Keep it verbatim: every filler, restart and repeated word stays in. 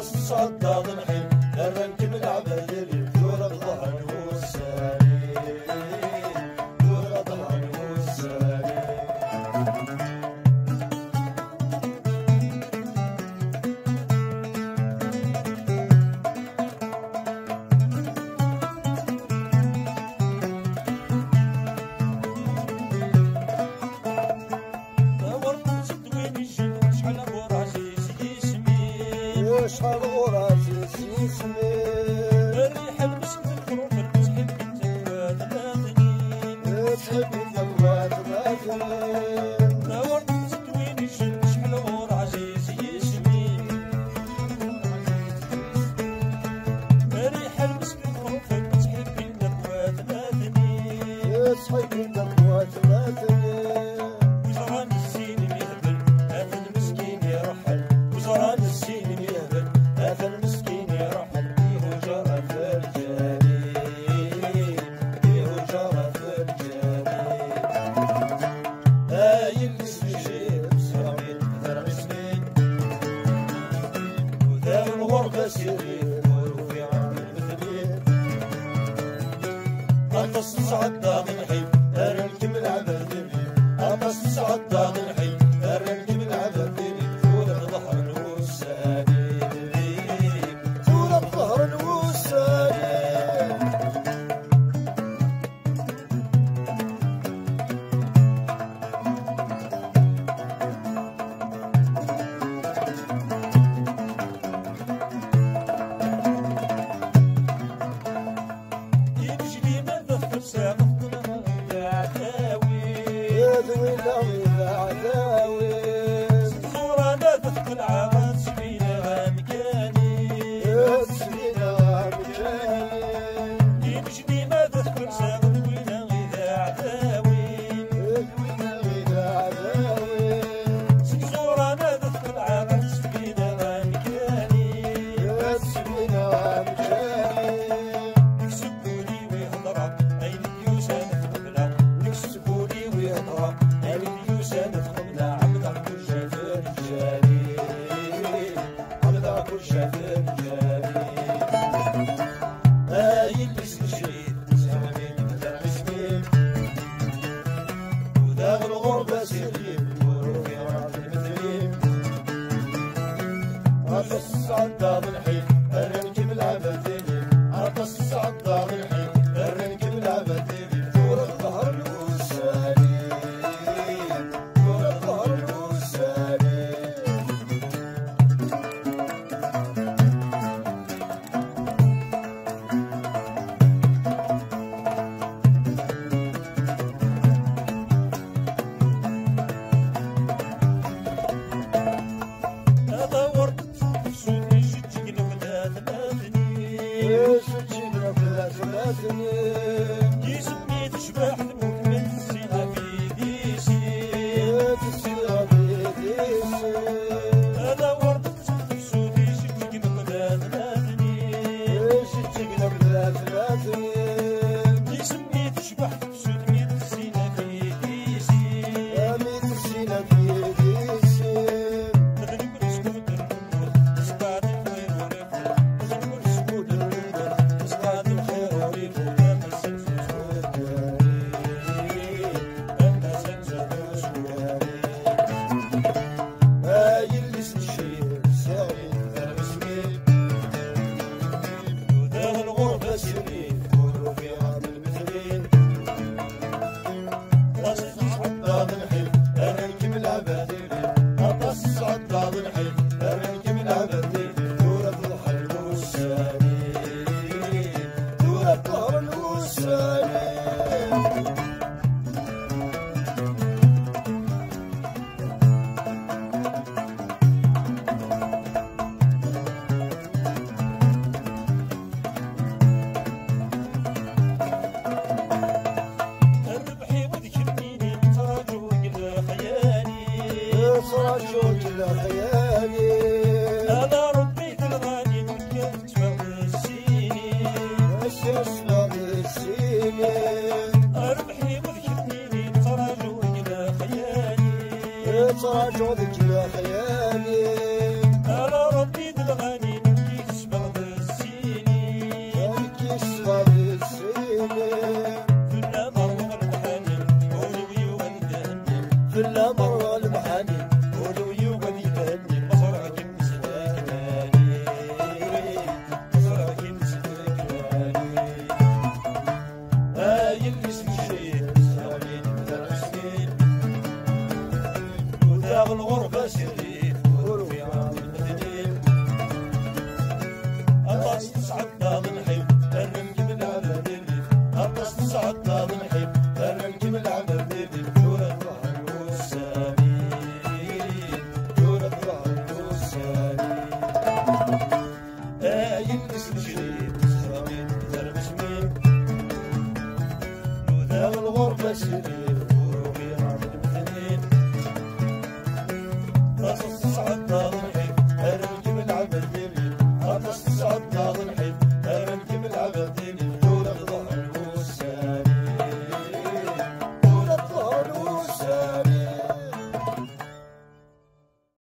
عطس تصعد داض الحين الرنك من عبادلي دور الظهر والسالي دور الظهر والسالي شحال وراسي اسمي الريح المسك الخروف تحب التوات ماثنين تحب التوات ماثنين نور تدوين الجن شحال وراسي اسمي الريح المسك الخروف تحب التوات ماثنين تحب التوات ماثنين وزران السين يهبل هذا المسكين يرحل وزران السين يهبل هذا المسكين يرحل بيه جرى في الجليل بيه جرى في الجليل هاي الاسم شيب سرمين ثرى سنين وذا الغربة سيرين وفي عمر المثلين أطس تصعد داغ الحين أرنك من عبادلي أطس تصعد داغ الحين أرنك من عبادلي طول الظهر والسالي الظهر والسالي يجري ماذا في ساقط العداوي يدوي له العداوي صورة نادت العرس سبيلها مكاني سبيلها مكاني يجري ماذا في ساقط العداوي العداوي صورة نادت العرس سبيلها مكاني سبيلها مكاني يكسبوني ويهضرا أين اليوسان تقبلا يكسبوني ويهضرا أين اليوسان تقبلا عبد كل شيء في رجالي عبد كل شيء في رجالي هاي الاسم شريد سامين مثل اسمين وذا الغربة سيرين وروحي راضي مثلين عطس تصعد داض الحين الرنك من عبادلي عطس تصعد داض الحين الرنك من عبادلي دور الظهر والسالي دور الظهر والسالي هذا ورد في سودي جدي تصعد